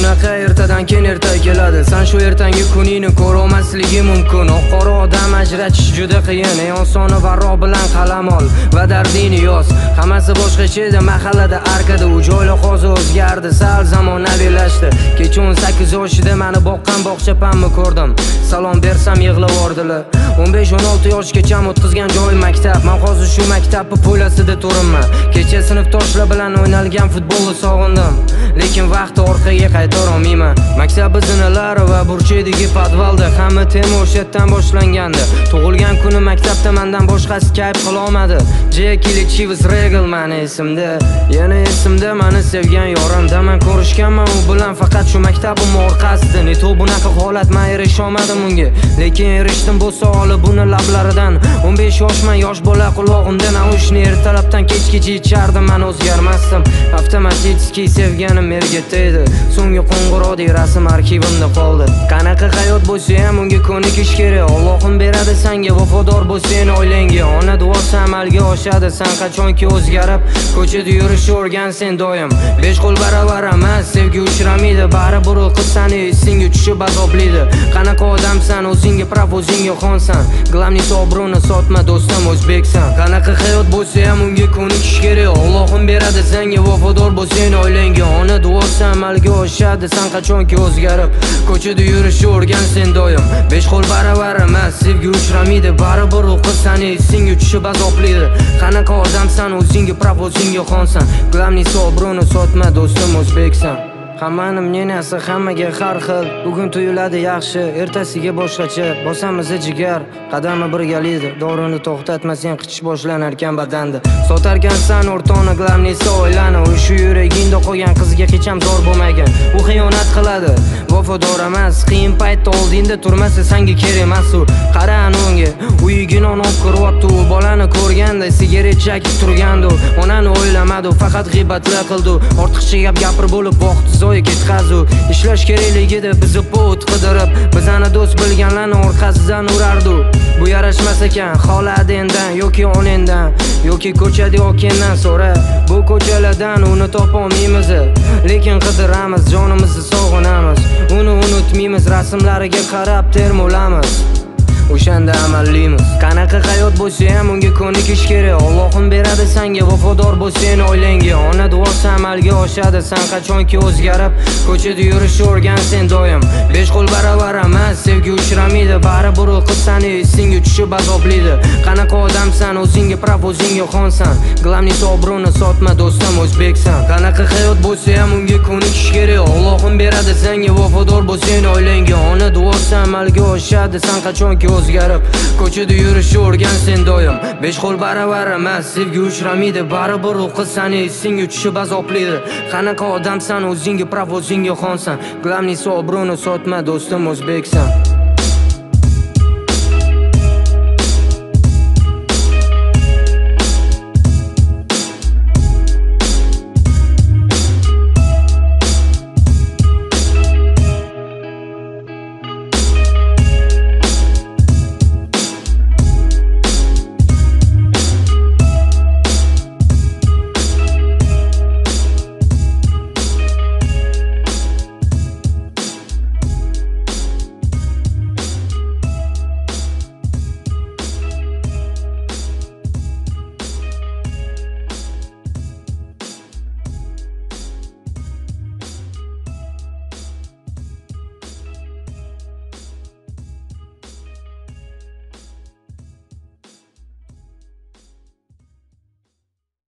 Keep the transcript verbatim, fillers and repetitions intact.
shunaqa ertadan keyin erta keladi. Sen shu ertangi kuningni ko'rolmasligi mumkin. Oq-qora odam ajratish juda qiyin. Ey osoni varro bilan qalam ol va dardingni yoz. Hammasi boshqacha edi mahallada arkada. U joylar hozir o'zgardi, sal zamonaviylashdi. Kecha o'n sakkiz yoshida meni boqqan bog'chapamni ko'rdim. Salom bersam yig'lab yordilar. o'n besh o'n olti yoshgacha o'tkazgan joy maktab. Men hozir shu maktabni po'lasida turibman. Kecha sinfdoshlar bilan o'ynalgan futbolni sog'indim, lekin vaqt orqaga qaytara olmayman. Maktab biznalari va burchedagi podvalda hamma tema o'shadan boshlangandi. Tug'ilgan kuni maktabda mendan boshqasi kayf qila olmadi. Jekili Chivas Regal meni esimda. Yana esimda meni sevgan yorimda. Men ko'rishganman u bilan faqat shu maktabim orqasida. Neto bunaqa holat men erisha olmadim unga, lekin erishdim bu savoli buni lablaridan. o'n besh yoshman, yosh bola qulog'imda naushni ertalabdan kechgacha ichardim, men o'zgarmasdim. Avtomatический sevganim mergata edi. So'nggi qo'ng'iroqdek rasm arxivimda qoldi. Qanaqa hayot bo'lsa ham unga ko'nikish kerak. Allohim beradi senga vafodor bo'lsang oilangga. Ona duosi amalga oshadi sen qachonki o'zgarib ko'chada yurishni o'rgansen doim. Besh qo'l baravar emas, sevgi uchramaydi. Baribir u qiz seni esingga tushib azoblaydi. Qanaqa odamsan, o'zingga praf, o'zingga xonsan. Glavni sobruni sotma do'stim, o'zbeksan. Qanaqa hayot bo'lsa ham unga ko'nikish kerak. Allohim beradi senga vafodor bo'lsang oilangga. Ona duosi amalga oshadi sen qachonki o'zgarib ko'chada yurishni o'rgansen doim. Besh qo'l baravar emas, sevgi uchramaydi. Baribir u qiz seni esingga tushib azoblaydi. Qanaqa odamsan, o'zingga praf, o'zingga xonsan. Glavni sobruni sotma do'stim, o'zbeksan. Hammani mneniyasi hammaga har xil. Bugun tuyuladi yaxshi, ertasiga boshqacha. Bosamiz jigar, qadami birgalikda. Dorini to'xtatmasang qichish boshlanar ekan badanda. Sotarkansan o'rtoni glavnisi oilani. U shu yuragingda qolgan qizga hech ham zor bo'lmagan. U xiyonat qiladi, vafodor emas. Qiyin paytda oldingda turmasa senga kerak emas u. Qara unga, uyiga non olib kiryapti. U bolani ko'rganda sigaret chekib turgandi. Onani o'ylamadi, faqat g'iybatlar qildi. Ortiqcha gap gapir bo'lib vaqt zo'y ketqazu. Ishlash kerakligida bizni pot qidirib, bizani do'st bilganlarni orqasidan urardi. Bu yarashmas ekan, xoladendan yoki onendan yoki ko'chada okendan so'ra. Bu ko'chalardan uni topa olmaymiz, lekin qidiramiz, jonimizni sog'inamiz. Uni unutmaymiz, rasmlariga qarab termolamiz. O'shanda amallaymiz. Qanaqa hayot bo'lsa ham unga ko'nikish kerak. Allohim beradi senga vafodor bo'lsang oilangga. Ona duosi amalga oshadi sen qachonki o'zgarib ko'chada yurishni o'rgansen doim. Besh qo'l baravar emas, sevgi uchramaydi. Baribir u qiz seni esingga tushib azoblaydi. Qanaqa odamsan, o'zingga praf, o'zingga xonsan. Glavni sobruni sotma do'stim, o'zbeksan. Qanaqa hayot bo'lsa ham unga ko'nikish kerak. Allohim beradi senga vafodor bo'lsang oilangga. Ona duosi amalga oshadi sen qachonki o'zgarib ko'chada yurishni o'rgansen doim. Besh qo'l baravar emas, sevgi uchramaydi. Baribir u qiz seni esingga tushib azoblaydi. Qanaqa odamsan, o'zingga praf, o'zingga xonsan. Glavni sobruni sotma do'stim, o'zbeksan.